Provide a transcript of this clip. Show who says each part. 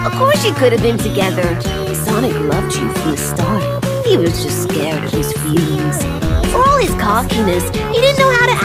Speaker 1: Of course you could have been together. Sonic loved you from the start. He was just scared of his feelings. For all his cockiness, he didn't know how to